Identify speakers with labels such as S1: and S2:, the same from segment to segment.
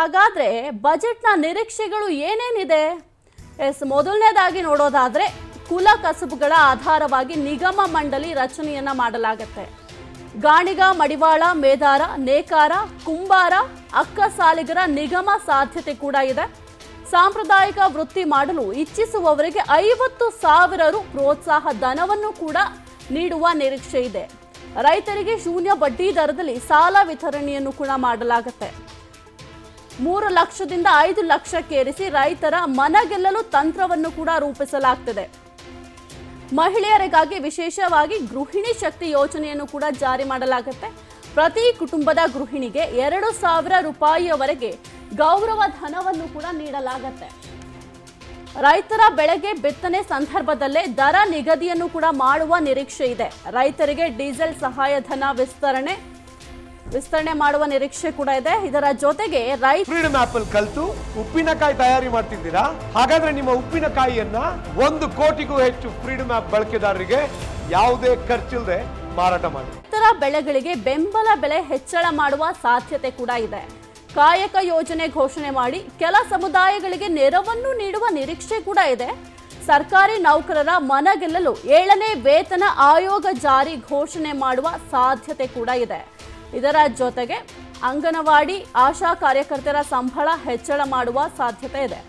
S1: ಹಾಗಾದ್ರೆ ಬಜೆಟ್ನ ನಿರೀಕ್ಷೆಗಳು ಏನೇನಿದೆ? ಮೊದಲನೇದಾಗಿ ನೋಡೋದಾದ್ರೆ ಕುಲ ಕಸುಬುಗಳ ಆಧಾರವಾಗಿ ನಿಗಮ ಮಂಡಳಿ ರಚನೆಯನ್ನ ಮಾಡಲಾಗುತ್ತೆ. ಗಾಣಿಗ, ಮಡಿವಾಳ, ಮೇದಾರ, ನೇಕಾರ, ಕುಂಬಾರ, ಅಕ್ಕಸಾಲಿಗರ ನಿಗಮ ಸಾಧ್ಯತೆ ಕೂಡ ಇದೆ. ಸಾಂಪ್ರದಾಯಿಕ ವೃತ್ತಿ ಮಾಡಲು ಇಚ್ಛಿಸುವವರಿಗೆ 50,000 ರು ಪ್ರೋತ್ಸಾಹ ಧನವನ್ನು ಕೂಡ ನೀಡುವ ನಿರೀಕ್ಷೆ ಇದೆ. ರೈತರಿಗೆ ಶೂನ್ಯ ಬಡ್ಡಿ ದರದಲ್ಲಿ ಸಾಲ ವಿತರಣೆಯನ್ನು ಕೂಡ ಮಾಡಲಾಗುತ್ತೆ. 3 ಲಕ್ಷದಿಂದ 5 ಲಕ್ಷಕ್ಕೇರಿಸಿ ರೈತರ ಮನ ಗೆಲ್ಲಲು ತಂತ್ರವನ್ನು ಕೂಡ ರೂಪಿಸಲಾಗ್ತಿದೆ. ಮಹಿಳೆಯರಿಗಾಗಿ ವಿಶೇಷವಾಗಿ ಗೃಹಿಣಿ ಶಕ್ತಿ ಯೋಜನೆಯನ್ನು ಕೂಡ ಜಾರಿ ಮಾಡಲಾಗುತ್ತೆ. ಪ್ರತಿ ಕುಟುಂಬದ ಗೃಹಿಣಿಗೆ 2,000 ರೂಪಾಯಿಯವರೆಗೆ ಗೌರವ ಧನವನ್ನು ಕೂಡ ನೀಡಲಾಗುತ್ತೆ. ರೈತರ ಬೆಳೆಗೆ ಬಿತ್ತನೆ ಸಂದರ್ಭದಲ್ಲೇ ದರ ನಿಗದಿಯನ್ನು ಕೂಡ ಮಾಡುವ ನಿರೀಕ್ಷೆ ಇದೆ. ರೈತರಿಗೆ ಡೀಸೆಲ್ ಸಹಾಯಧನ ವಿಸ್ತರಣೆ ಮಾಡುವ ನಿರೀಕ್ಷೆ ಕೂಡ ಇದೆ. ಇದರ ಜೊತೆಗೆ
S2: ಫ್ರೀಡಮ್ ಆಪ್ ಅಲ್ಲಿ ಕಲಿತು ಉಪ್ಪಿನಕಾಯಿ ತಯಾರಿ ಮಾಡ್ತಿದ್ದೀರಾ? ಹಾಗಾದ್ರೆ ನಿಮ್ಮ ಉಪ್ಪಿನಕಾಯಿಯನ್ನ 1 ಕೋಟಿಗೂ ಹೆಚ್ಚು ಫ್ರೀಡಮ್ ಆಪ್ ಬಳಕೆದಾರರಿಗೆ ಯಾವುದೇ ಖರ್ಚಿಲ್ಲದೆ ಮಾರಾಟ ಮಾಡಿ.
S1: ರೈತರ ಬೆಳೆಗಳಿಗೆ ಬೆಂಬಲ ಬೆಲೆ ಹೆಚ್ಚಳ ಮಾಡುವ ಸಾಧ್ಯತೆ ಕೂಡ ಇದೆ. ಕಾಯಕ ಯೋಜನೆ ಘೋಷಣೆ ಮಾಡಿ ಕೆಲ ಸಮುದಾಯಗಳಿಗೆ ನೆರವನ್ನು ನೀಡುವ ನಿರೀಕ್ಷೆ ಕೂಡ ಇದೆ. ಸರ್ಕಾರಿ ನೌಕರರ ಮನ ಗೆಲ್ಲಲು 7ನೇ ವೇತನ ಆಯೋಗ ಜಾರಿ ಘೋಷಣೆ ಮಾಡುವ ಸಾಧ್ಯತೆ ಕೂಡ ಇದೆ. ಇದರ ಜೊತೆಗೆ ಅಂಗನವಾಡಿ ಆಶಾ ಕಾರ್ಯಕರ್ತರ ಸಂಬಳ ಹೆಚ್ಚಳ ಮಾಡುವ ಸಾಧ್ಯತೆ ಇದೆ.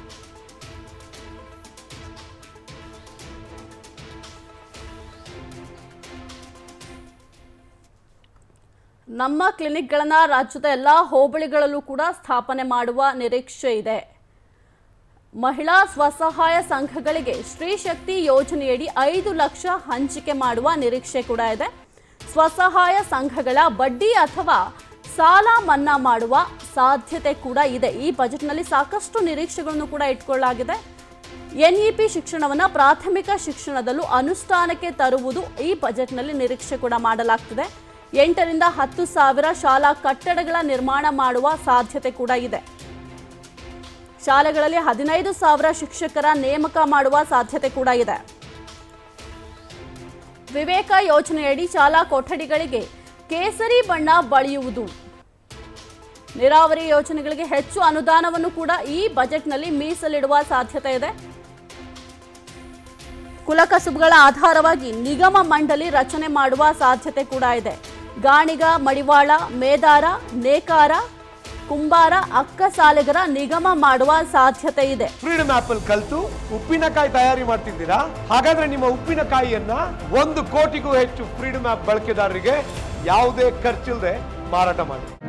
S1: ನಮ್ಮ ಕ್ಲಿನಿಕ್ಗಳನ್ನು ರಾಜ್ಯದ ಎಲ್ಲ ಹೋಬಳಿಗಳಲ್ಲೂ ಕೂಡ ಸ್ಥಾಪನೆ ಮಾಡುವ ನಿರೀಕ್ಷೆ ಇದೆ. ಮಹಿಳಾ ಸ್ವಸಹಾಯ ಸಂಘಗಳಿಗೆ ಸ್ತ್ರೀ ಶಕ್ತಿ ಯೋಜನೆಯಡಿ 5 ಲಕ್ಷ ಹಂಚಿಕೆ ಮಾಡುವ ನಿರೀಕ್ಷೆ ಕೂಡ ಇದೆ. ಸ್ವಸಹಾಯ ಸಂಘಗಳ ಬಡ್ಡಿ ಅಥವಾ ಸಾಲ ಮನ್ನಾ ಮಾಡುವ ಸಾಧ್ಯತೆ ಕೂಡ ಇದೆ. ಈ ಬಜೆಟ್ನಲ್ಲಿ ಸಾಕಷ್ಟು ನಿರೀಕ್ಷೆಗಳನ್ನು ಕೂಡ ಇಟ್ಕೊಳ್ಳಲಾಗಿದೆ. ಎನ್ಇಪಿ ಶಿಕ್ಷಣವನ್ನು ಪ್ರಾಥಮಿಕ ಶಿಕ್ಷಣದಲ್ಲೂ ಅನುಷ್ಠಾನಕ್ಕೆ ತರುವುದು ಈ ಬಜೆಟ್ನಲ್ಲಿ ನಿರೀಕ್ಷೆ ಕೂಡ ಮಾಡಲಾಗ್ತಿದೆ. 8ರಿಂದ 10,000 ಶಾಲಾ ಕಟ್ಟಡಗಳ ನಿರ್ಮಾಣ ಮಾಡುವ ಸಾಧ್ಯತೆ ಕೂಡ ಇದೆ. ಶಾಲೆಗಳಲ್ಲಿ 15,000 ಶಿಕ್ಷಕರ ನೇಮಕ ಮಾಡುವ ಸಾಧ್ಯತೆ ಕೂಡ ಇದೆ. ವಿವೇಕ ಯೋಜನೆಯಡಿ ಶಾಲಾ ಕೊಠಡಿಗಳಿಗೆ ಕೇಸರಿ ಬಣ್ಣ ಬಳಿಯುವುದು. ನೀರಾವರಿ ಯೋಜನೆಗಳಿಗೆ ಹೆಚ್ಚು ಅನುದಾನವನ್ನು ಕೂಡ ಈ ಬಜೆಟ್ನಲ್ಲಿ ಮೀಸಲಿಡುವ ಸಾಧ್ಯತೆ ಇದೆ. ಕುಲಕಸುಬುಗಳ ಆಧಾರವಾಗಿ ನಿಗಮ ಮಂಡಳಿ ರಚನೆ ಮಾಡುವ ಸಾಧ್ಯತೆ ಕೂಡ ಇದೆ. ಗಾಣಿಗ, ಮಡಿವಾಳ, ಮೇದಾರ, ನೇಕಾರ, ಕುಂಬಾರ, ಅಕ್ಕಸಾಲಿಗರ ನಿಗಮ ಮಾಡುವ ಸಾಧ್ಯತೆ ಇದೆ.
S2: ಫ್ರೀಡಮ್ ಆಪ್ ಅಲ್ಲಿ ಕಲಿತು ಉಪ್ಪಿನಕಾಯಿ ತಯಾರಿ ಮಾಡ್ತಿದ್ದೀರಾ? ಹಾಗಾದ್ರೆ ನಿಮ್ಮ ಉಪ್ಪಿನಕಾಯಿಯನ್ನ 1 ಕೋಟಿಗೂ ಹೆಚ್ಚು ಫ್ರೀಡಮ್ ಆಪ್ ಬಳಕೆದಾರರಿಗೆ ಯಾವುದೇ ಖರ್ಚಿಲ್ಲದೆ ಮಾರಾಟ ಮಾಡಿ.